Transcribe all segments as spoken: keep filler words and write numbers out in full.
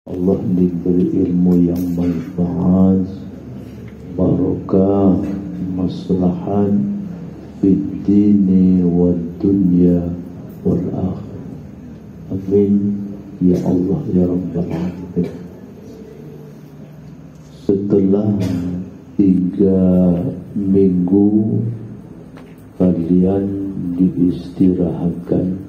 Allah diberi ilmu yang manfaat, barokah, maslahat fid dini wad dunya wal akhirah. Amin ya Allah ya rabbal alamin. Setelah tiga minggu kalian diistirahatkan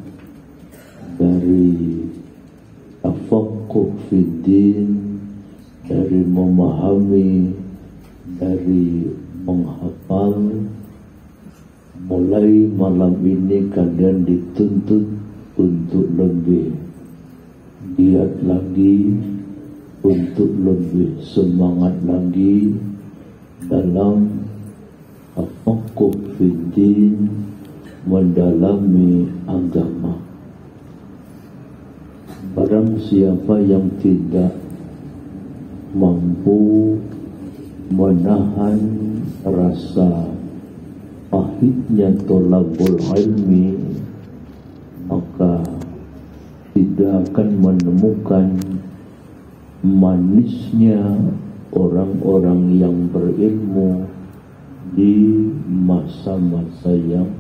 dari tafaqquh fiddin, dari memahami, dari menghafal, mulai malam ini kalian dituntut untuk lebih giat lagi, untuk lebih semangat lagi dalam tafaqquh fiddin, mendalami agama. Barang siapa yang tidak mampu menahan rasa pahitnya thalabul ilmi, maka tidak akan menemukan manisnya orang-orang yang berilmu di masa-masa yang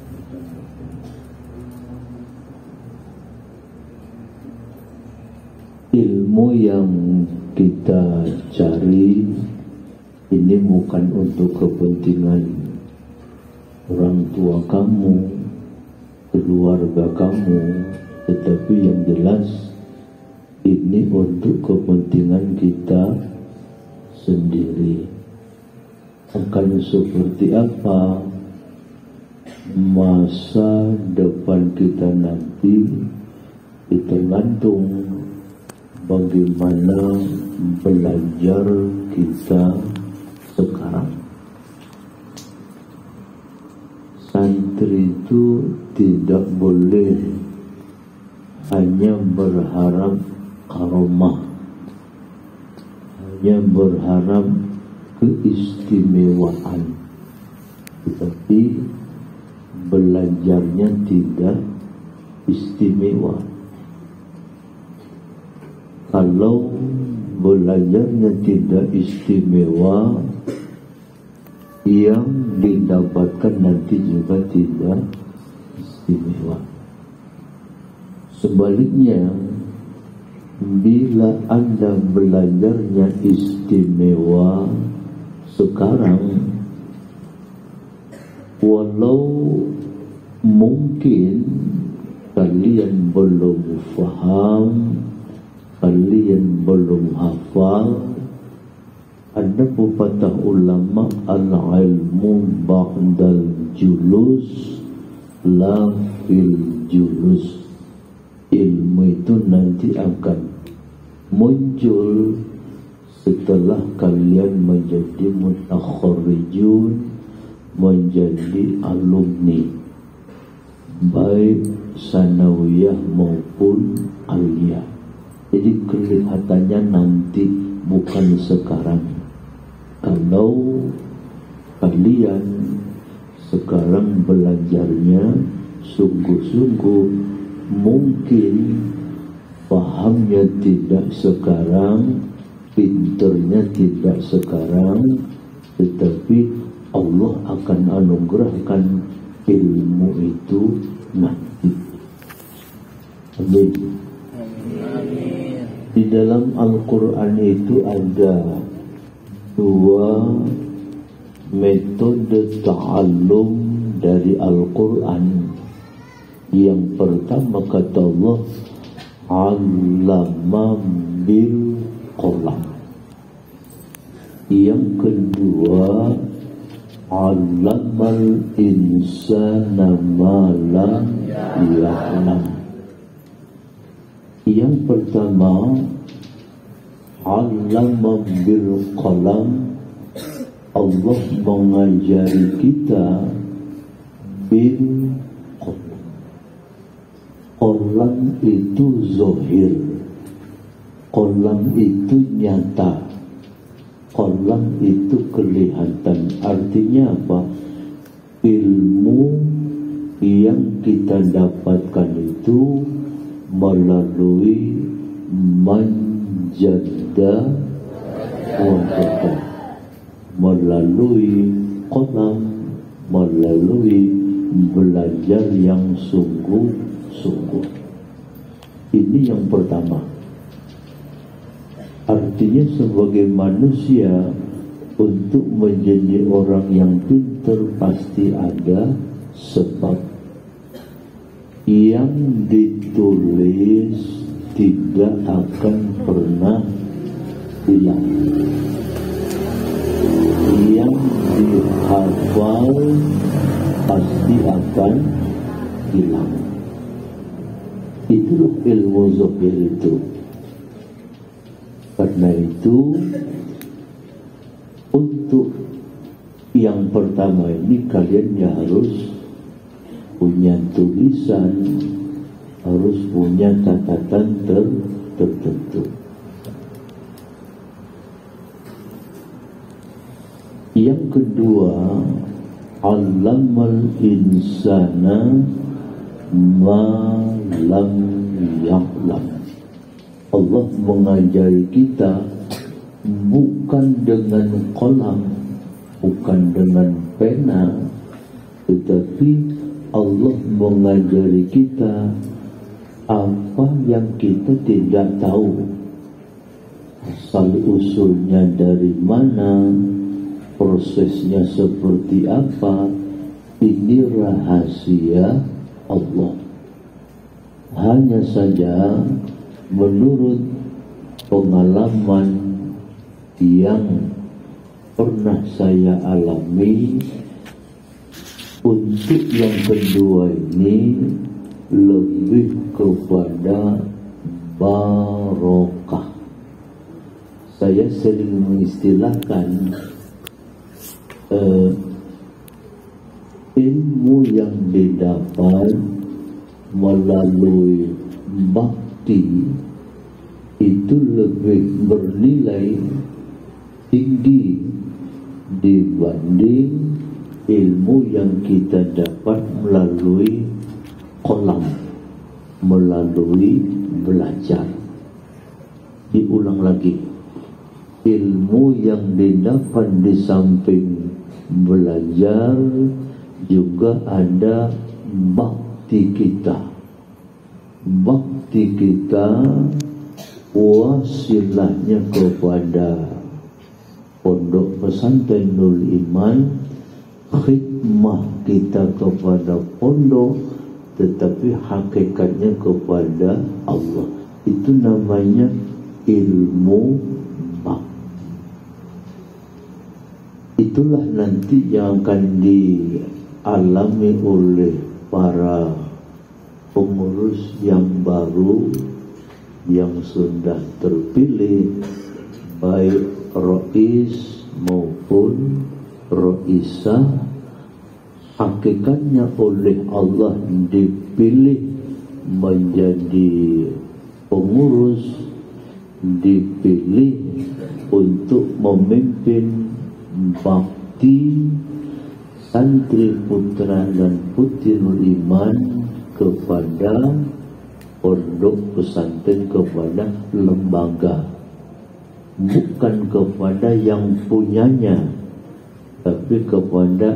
ilmu yang kita cari ini bukan untuk kepentingan orang tua kamu, keluarga kamu, tetapi yang jelas ini untuk kepentingan kita sendiri. Akan seperti apa masa depan kita nanti tergantung bagaimana belajar kita sekarang. Santri itu tidak boleh hanya berharap karomah, hanya berharap keistimewaan, tetapi belajarnya tidak istimewa. Kalau belajarnya tidak istimewa, yang didapatkan nanti juga tidak istimewa. Sebaliknya, bila Anda belajarnya istimewa sekarang, walau mungkin kalian belum faham, kalian belum hafal, ada pepatah ulama, al-ilmu ba'dal julus la fil julus. Ilmu itu nanti akan muncul setelah kalian menjadi mutakharrijun, menjadi alumni, baik sanawiyah maupun aliyah. Jadi kelihatannya nanti, bukan sekarang. Kalau kalian sekarang belajarnya sungguh-sungguh, mungkin pahamnya tidak sekarang, pinternya tidak sekarang, tetapi Allah akan anugerahkan ilmu itu nanti. Amin. Di dalam Al-Quran itu ada dua metode ta'allum dari Al-Quran. Yang pertama kata Allah, allama bil qalam. Yang kedua, allamal insana ma lam ya'lam. Yang pertama, allama bil qalam, Allah mengajari kita bil qalam. Qalam itu zahir, qalam itu nyata, qalam itu kelihatan. Artinya apa? Ilmu yang kita dapatkan itu melalui jadda wa jadda, melalui qalam, melalui belajar yang sungguh-sungguh. Ini yang pertama. Artinya sebagai manusia, untuk menjadi orang yang pintar pasti ada sebab. Yang ditulis tidak akan pernah hilang, yang dihafal pasti akan hilang. Itulah ilmu zahir itu. Karena itu, untuk yang pertama ini kalian ya harus punya tulisan, harus punya catatan ter tertentu. Yang kedua, allamal insana ma lam ya'lam. Allah mengajari kita bukan dengan qalam, bukan dengan pena, tetapi Allah mengajari kita apa yang kita tidak tahu, asal usulnya dari mana, prosesnya seperti apa. Ini rahasia Allah. Hanya saja menurut pengalaman yang pernah saya alami, untuk yang kedua ini lebih kepada barokah. Saya sering mengistilahkan uh, ilmu yang didapat melalui bakti itu lebih bernilai tinggi dibanding ilmu yang kita dapat melalui qalam, melalui belajar. Diulang lagi, ilmu yang didapat di samping belajar juga ada bakti kita. Bakti kita wasilahnya kepada Pondok Pesantren Nurul Iman, khidmah kita kepada pondok, tetapi hakikatnya kepada Allah. Itu namanya ilmu bakti. Itulah nanti yang akan dialami oleh para pengurus yang baru, yang sudah terpilih, baik Rais maupun Raisah. Hakikatnya oleh Allah dipilih menjadi pengurus, dipilih untuk memimpin bakti santri putra dan putri Iman kepada pondok pesantren, kepada lembaga, bukan kepada yang punyanya, tapi kepada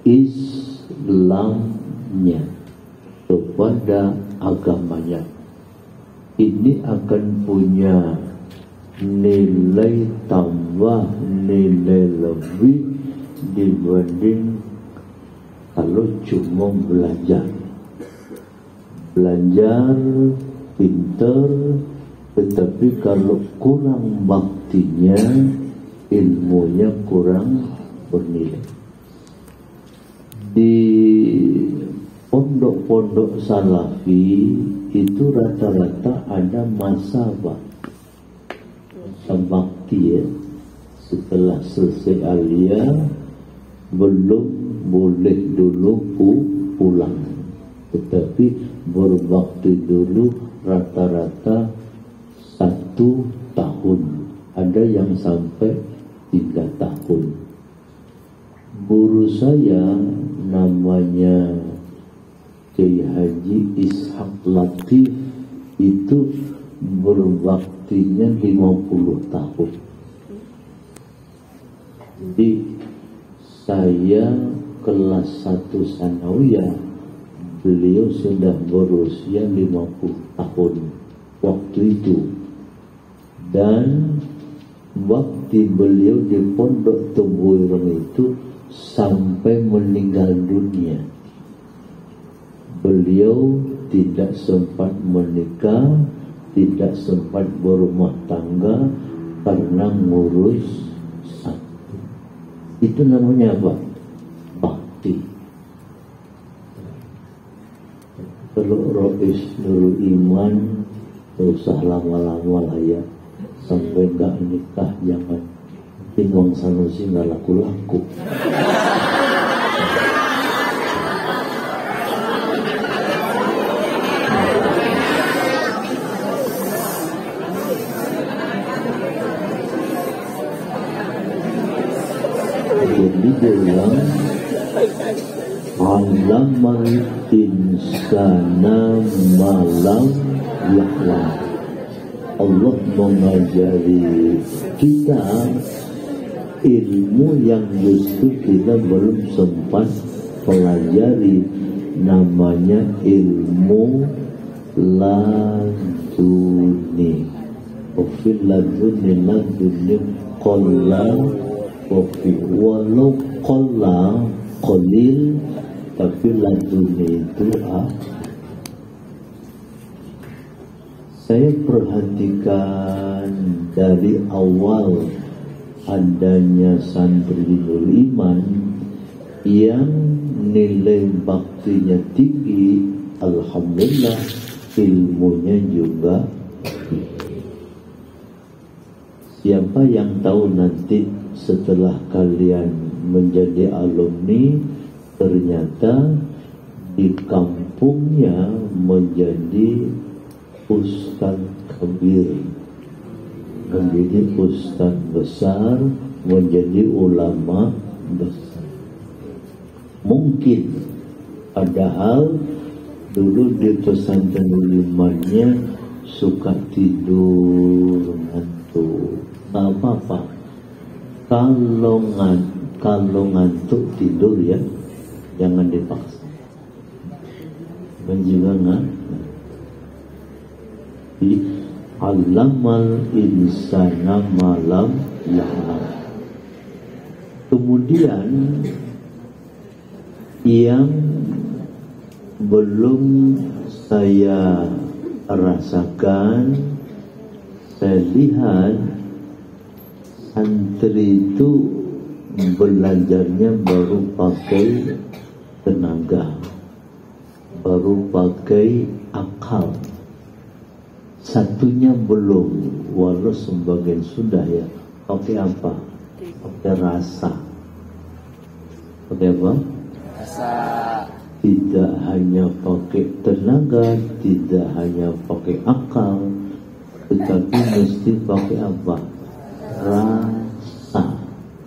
Islamnya, kepada agamanya. Ini akan punya nilai tambah, nilai lebih dibanding kalau cuma belajar. Belajar pinter, tetapi kalau kurang baktinya, ilmunya kurang bernilai. Di pondok-pondok salafi itu rata-rata ada masa bakti ya. Setelah selesai alia belum boleh dulu pulang, tetapi berbakti dulu rata-rata satu tahun, ada yang sampai tiga tahun. Guru saya namanya Kiai Haji Ishaq Latif itu berbakti baktinya lima puluh tahun. Jadi saya kelas satu sanawiyah, beliau sudah berusia lima puluh tahun waktu itu. Dan waktu beliau di Pondok Tembuireng itu sampai meninggal dunia, beliau tidak sempat menikah, tidak sempat berumah tangga karena ngurus satu. Itu namanya apa? Bakti. Kalau Rois Nurul Iman, tidak usah lama-lama lah ya, sampai nggak nikah jangan. Wong Sanusi nggak laku-laku. Jadi bilang alamal insana malam ya'lam. Allah mengajari kita ilmu yang justru kita belum sempat pelajari, namanya ilmu laduni. Ofil laduni laduni qalla wafi walau qalla qalil, tapi laduni itu ah. Saya perhatikan dari awal adanya santri Nurul Iman yang nilai baktinya tinggi, alhamdulillah ilmunya juga tinggi. Siapa yang tahu nanti setelah kalian menjadi alumni, ternyata di kampungnya menjadi ustaz kabir, menjadi ustaz besar, menjadi ulama besar. Mungkin padahal dulu di pesantren ulimannya suka tidur ngantuk, nggak apa-apa. Kalau ngan, kalau ngantuk tidur ya jangan dipaksa. Menjiwa alamal insana malam ya'lam. Kemudian yang belum saya rasakan, saya lihat santri itu belajarnya baru pakai tenaga, baru pakai akal. Satunya belum, walau sebagian sudah ya. Pakai apa? Pakai rasa. Pakai apa? Rasa. Tidak hanya pakai tenaga, tidak hanya pakai akal, tetapi mesti pakai apa? Rasa.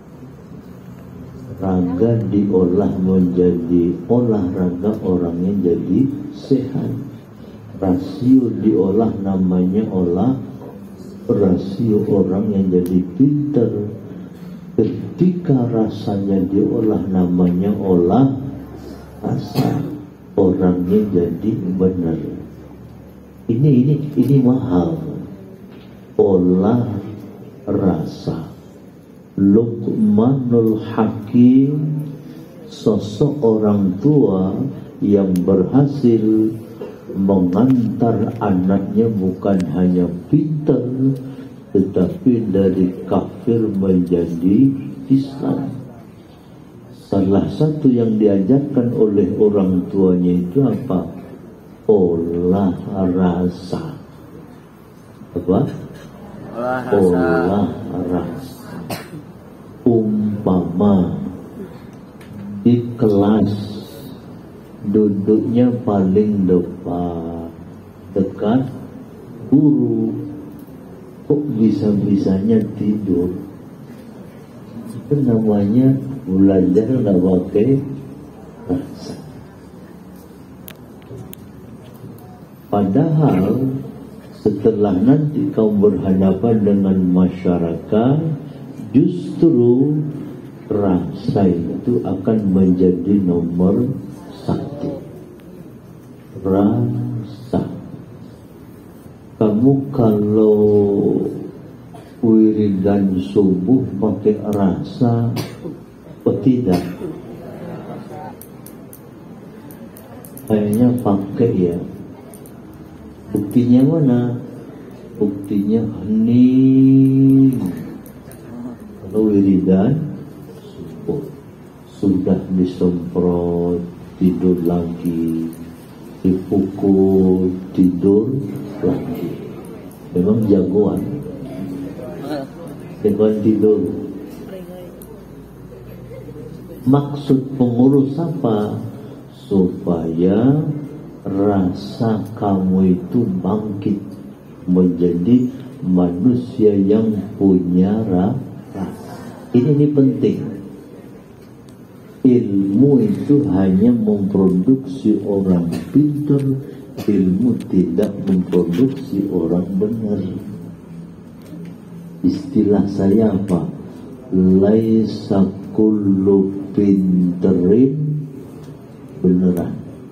Raga diolah menjadi olahraga, orangnya jadi sehat. Rasio diolah namanya olah rasio, orang yang jadi pintar. Ketika rasanya diolah namanya olah rasa, orangnya jadi benar. Ini ini ini mahal. Olah rasa. Luqmanul Hakim, sosok orang tua yang berhasil mengantar anaknya bukan hanya pintar, tetapi dari kafir menjadi Islam. Salah satu yang diajarkan oleh orang tuanya itu apa? Olah rasa. Apa? Olah rasa. Olah rasa. Umpama di kelas duduknya paling depan, dekat guru, kok bisa-bisanya tidur? Itu namanya belajar nggak pakai rasa. Padahal Setelah nanti kau berhadapan dengan masyarakat, justru rasa itu akan menjadi nomor satu. Rasa. Kamu kalau wiridan subuh pakai rasa atau tidak? Kayaknya pakai ya. Buktinya mana? Buktinya hening. Kalau wiridan subuh sudah disemprot, tidur lagi, dipukul, tidur lagi. Memang jagoan. Jagoan tidur. Maksud pengurus apa? Supaya rasa kamu itu bangkit menjadi manusia yang punya rasa. Ini, ini penting. Ilmu itu hanya memproduksi orang pintar, ilmu tidak memproduksi orang benar. Istilah saya apa? Laisa kullu pinterin beneran,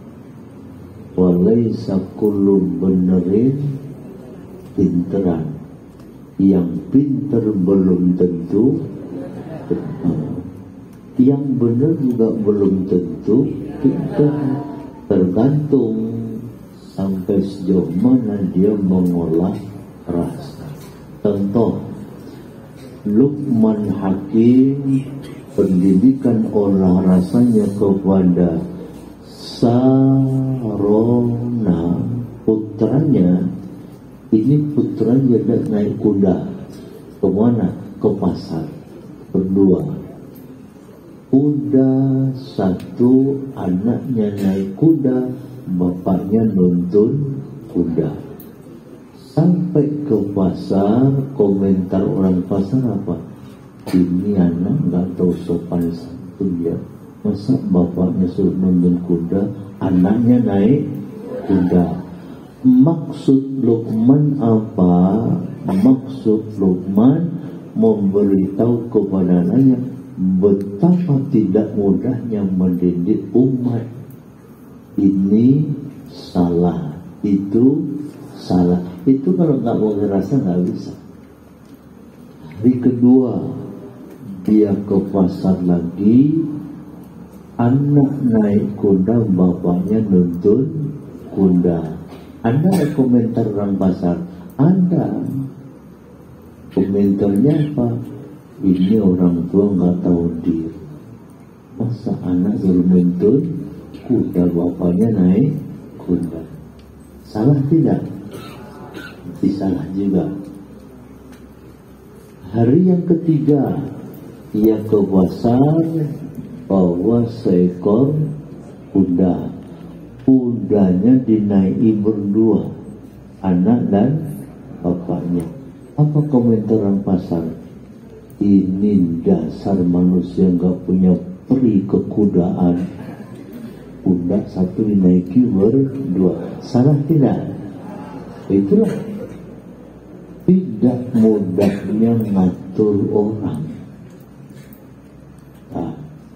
walaysa kullu benerin pinteran. Yang pinter belum tentu benar, yang benar juga belum tentu pinter. Tergantung sampai sejauh mana dia mengolah rasa. Contoh, Luqman Hakim pendidikan olah rasanya kepada Sarona, putranya. Ini putranya naik kuda kemana? Ke pasar berdua. Kuda satu, anaknya naik kuda, bapaknya nuntun kuda. Sampai ke pasar, komentar orang pasar apa? Ini anak nggak tahu sopan santun ya. Masa bapaknya suruh nuntun kuda, anaknya naik kuda. Maksud Luqman apa? Maksud Luqman memberitahu kepada anaknya betapa tidak mudahnya mendidik umat. Ini salah, itu salah. Itu kalau nggak mau ngerasa nggak bisa. Hari kedua dia ke pasar lagi, anak naik kuda, bapaknya nuntun kuda. Anda ada komentar orang pasar? Anda komentarnya apa? Ini orang tua nggak tahu diri. Masa anak suruh nuntun kuda, bapaknya naik kuda. Salah tidak? Tidak salah juga. Hari yang ketiga ia ke pasar bawa seekor kuda. Kudanya dinaiki berdua, anak dan bapaknya. Apa komentar orang pasar? Ini dasar manusia nggak punya peri kekudaan. Kuda satu dinaiki berdua. Salah tidak? Itulah tidak mudahnya ngatur orang. Nah,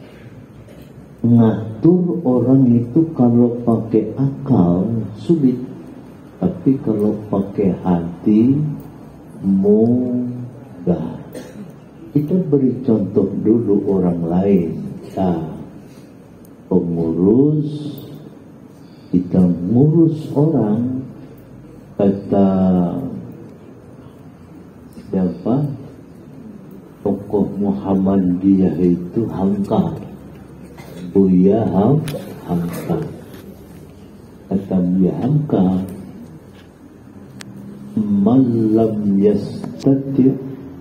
ngatur orang itu kalau pakai akal sulit, tapi kalau pakai hati mudah. Kita beri contoh dulu orang lain. Nah, pengurus, kita ngurus orang, kata siapa? Tokoh Muhammadiyah itu Hamka. Buya Ham, Hamka. Kata Buya Hamka, man lam yastati'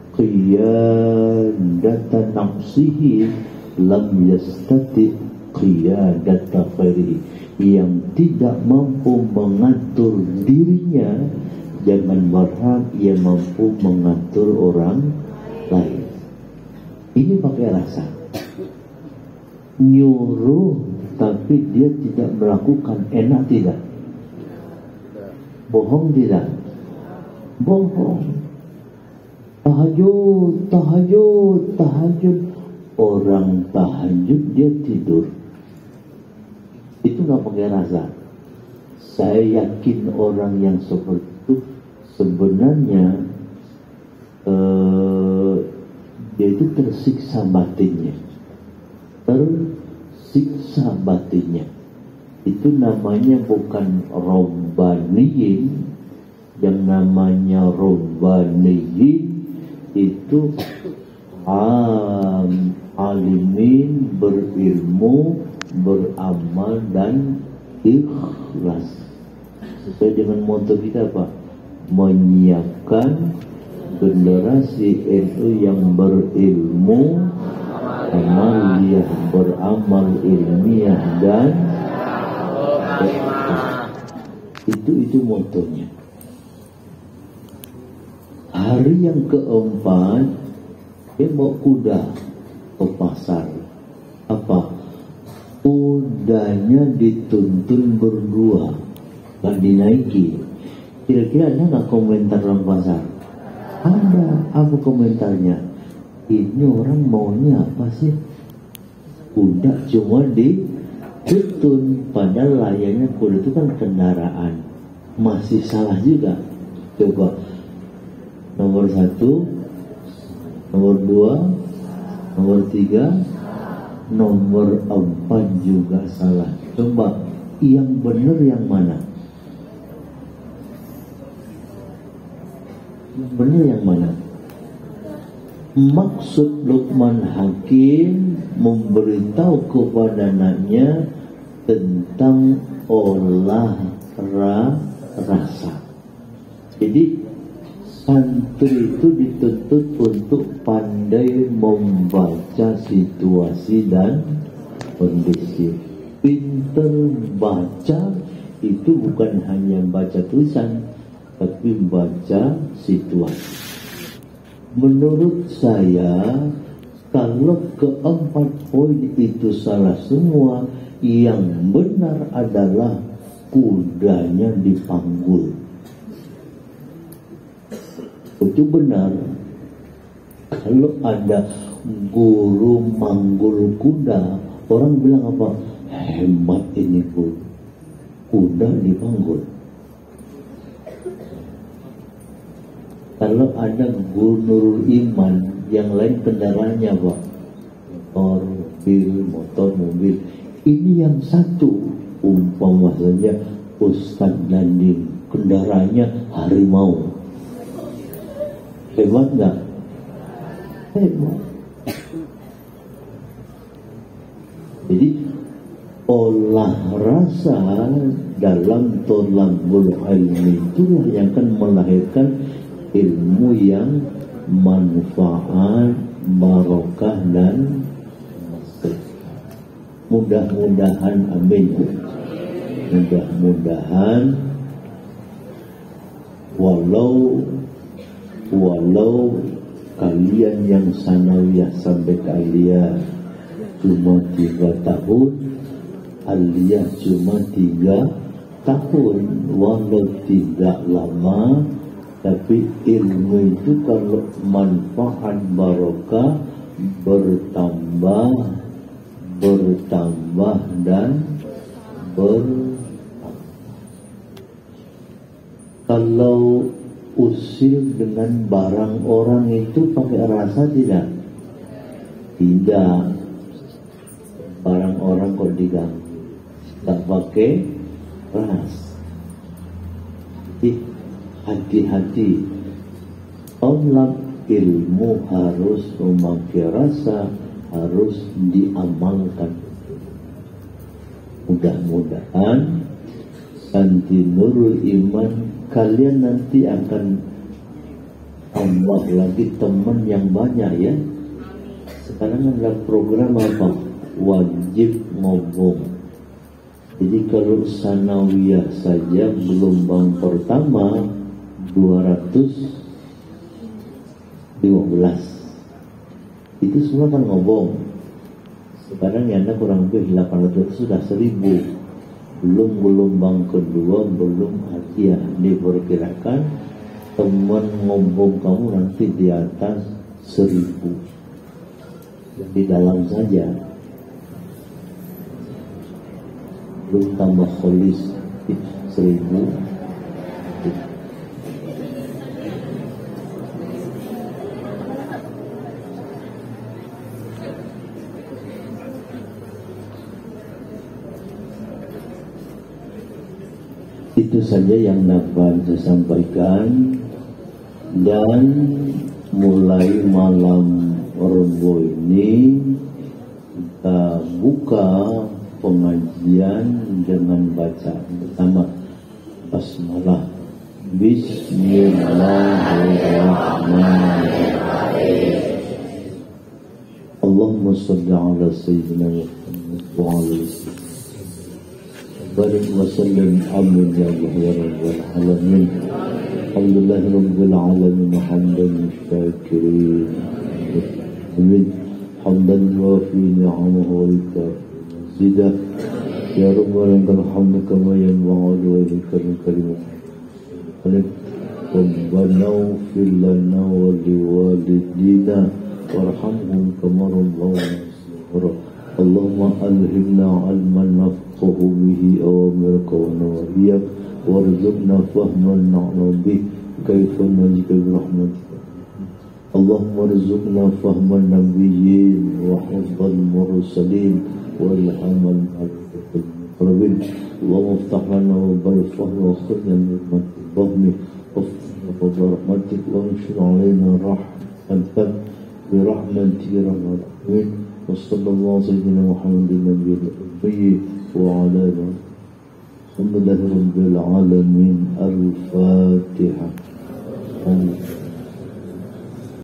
qiyadata nafsihi lam yastati' qiyadata ghairihi. Yang tidak mampu mengatur dirinya, jangan berharap ia mampu mengatur orang lain. Ini pakai rasa. Nyuruh tapi dia tidak melakukan, enak tidak? Bohong tidak? bohong. Tahajud, tahajud, tahajud. Orang tahajud dia tidur. Itu nggak pakai rasa. Saya yakin orang yang seperti itu sebenarnya eh, dia itu tersiksa batinnya, tersiksa batinnya. Itu namanya bukan robbaniyin. Yang namanya robbaniyin itu am, alimin, berilmu, beramal dan ikhlas. Sesuai dengan motto kita apa? Menyiapkan generasi N U yang berilmu, amaliyah, beramal ilmiah dan itu itu motonya. Hari yang keempat dia bawa kuda ke pasar. Apa? Kudanya dituntun berdua, gak dinaiki. Kira-kira ada nggak komentar orang pasar? Ada. Apa komentarnya? Ini orang maunya apa sih? Kuda cuma ditutun, padahal layaknya kuda itu kan kendaraan. Masih salah juga. Coba nomor satu, nomor dua, nomor tiga, nomor empat juga salah. Coba yang benar yang mana? Yang benar yang mana? Maksud Luqman Hakim memberitahu kepada anaknya tentang olah rasa. Jadi santri itu dituntut untuk pandai membaca situasi dan kondisi. Pinter baca itu bukan hanya baca tulisan, tapi baca situasi. Menurut saya, kalau keempat poin itu salah semua, yang benar adalah kudanya dipanggul. Itu benar. Kalau ada guru manggul kuda, orang bilang apa? Hebat ini guru. Kuda dipanggul. Kalau ada guru Nurul Iman, yang lain kendaraannya apa? Motor, mobil, motor, mobil. Ini yang satu, umpama saja Ustadz Danding, kendaraannya harimau. Hebat nggak? Hebat. Jadi olah rasa dalam tolabul ilmi itulah yang akan melahirkan ilmu yang manfaat, barokah dan mudah-mudahan amin. Mudah-mudahan walau walau kalian yang sanawiyah sampai kalian cuma tiga tahun, aliyah cuma tiga tahun, walau tidak lama, tapi ilmu itu kalau manfaat barokah bertambah, bertambah dan bertambah. Kalau usil dengan barang orang itu pakai rasa tidak? Tidak. Barang orang kok diganggu, tak pakai rasa. Jadi hati-hati. Tolak ilmu harus memakai rasa, harus diamalkan. Mudah-mudahan Santi Nurul Iman kalian nanti akan tambah lagi teman yang banyak ya. Sekarang ada program apa? Wajib ngobong. Jadi kalau sanawiyah saja gelombang pertama dua ratus lima belas itu semua kan ngobong. Sekarang yang ada kurang lebih delapan ratus, sudah seribu. Belum gelombang kedua, belum hadiah. Diperkirakan teman ngomong kamu nanti di atas seribu, di dalam saja belum tambah kholis seribu. Itu saja yang dapat saya sampaikan. Dan mulai malam Rebo ini kita buka pengajian dengan bacaan pertama basmalah. Bismillahirrahmanirrahim. Allahumma shalli ala sayyidina Muhammad wa ala alihi barik wa sallim amin ya rabbal alamin. Alhamdulillah rabbil alamin hamdan syakirin amin hamdan wa fi ni'amahu wa zida ya rabbal alamin kama yanbaghi wa likal karim Rabbana ighfir lana wa liwalidina warhamhum kama rabbayana. Allahumma alhimna ilman nafqahu bihi awamirka wa nawahiyak warzuqna fahman na'lam bih kaifa najika birahmatika. Allahumma arzuqna fahman nabiyyin wa hifdzal mursalin wal amal al-muqarrabin. Allahumma iftah lana babal fahmi wa khudna min fahmi wa rahmatik wa anshur alaina rahmatan bi rahmatika ya rabbal alamin. Wa sallallahu sayyidina Muhammadin nabiyil ummi wa ala alihi. Alhamdulillah rabbil alamin. Al-Fatihah.